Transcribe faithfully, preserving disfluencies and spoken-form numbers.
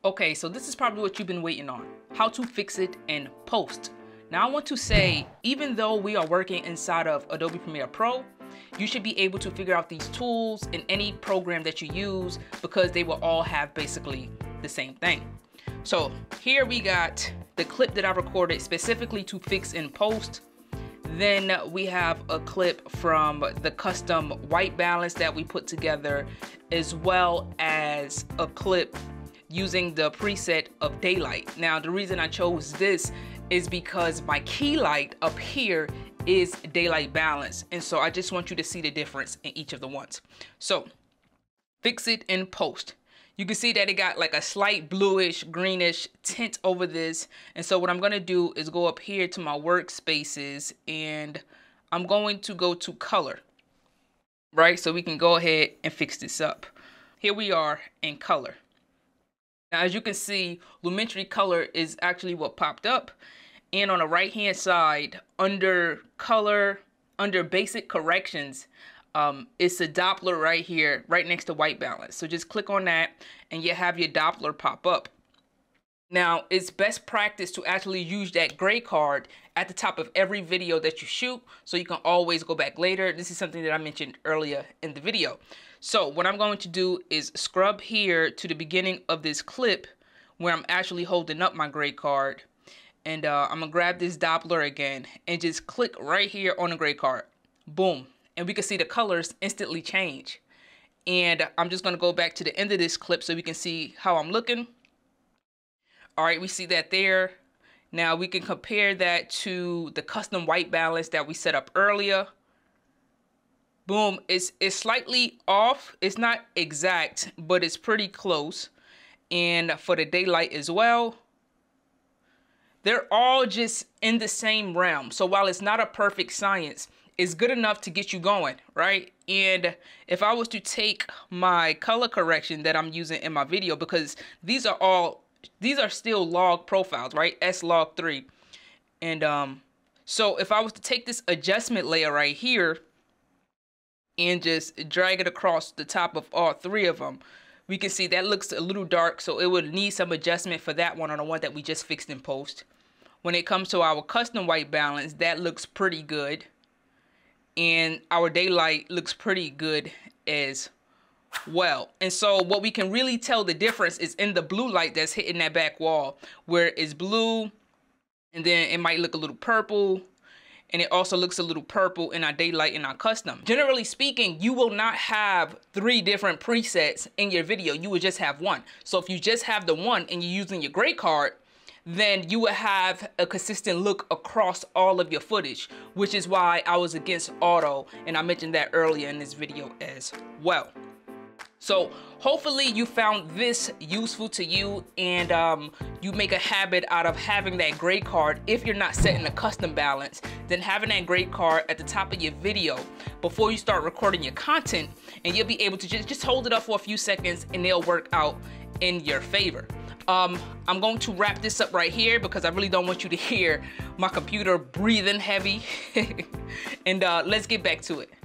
Okay, so this is probably what you've been waiting on, how to fix it in post. Now I want to say, even though we are working inside of Adobe Premiere Pro, you should be able to figure out these tools in any program that you use because they will all have basically the same thing. So here we got the clip that I recorded specifically to fix in post. Then we have a clip from the custom white balance that we put together, as well as a clip using the preset of daylight. Now, the reason I chose this is because my key light up here is daylight balance. And so I just want you to see the difference in each of the ones. So fix it in post. You can see that it got like a slight bluish, greenish tint over this. And so what I'm gonna do is go up here to my workspaces and I'm going to go to color, right? So we can go ahead and fix this up. Here we are in color. Now, as you can see, Lumetri color is actually what popped up. And on the right-hand side, under color, under basic corrections, um, it's a Doppler right here, right next to white balance. So just click on that and you have your Doppler pop up. Now, it's best practice to actually use that gray card at the top of every video that you shoot, so you can always go back later. This is something that I mentioned earlier in the video. So what I'm going to do is scrub here to the beginning of this clip where I'm actually holding up my gray card. And uh, I'm gonna grab this Doppler again and just click right here on the gray card. Boom. And we can see the colors instantly change. And I'm just gonna go back to the end of this clip so we can see how I'm looking. All right, we see that there. Now we can compare that to the custom white balance that we set up earlier. Boom, it's, it's slightly off. It's not exact, but it's pretty close. And for the daylight as well, they're all just in the same realm. So while it's not a perfect science, it's good enough to get you going, right? And if I was to take my color correction that I'm using in my video, because these are all, these are still log profiles, right? S log three. And um, so if I was to take this adjustment layer right here and just drag it across the top of all three of them, we can see that looks a little dark. So it would need some adjustment for that one on the one that we just fixed in post. When it comes to our custom white balance, that looks pretty good. And our daylight looks pretty good as well. And so what we can really tell the difference is in the blue light that's hitting that back wall, where it's blue and then it might look a little purple, and it also looks a little purple in our daylight and our custom. Generally speaking, you will not have three different presets in your video. You would just have one. So if you just have the one and you're using your gray card, then you would have a consistent look across all of your footage, which is why I was against auto, and I mentioned that earlier in this video as well. So hopefully you found this useful to you, and um, you make a habit out of having that gray card. If you're not setting a custom balance, then having that gray card at the top of your video before you start recording your content, and you'll be able to just, just hold it up for a few seconds and they'll work out in your favor. Um, I'm going to wrap this up right here because I really don't want you to hear my computer breathing heavy. And uh, let's get back to it.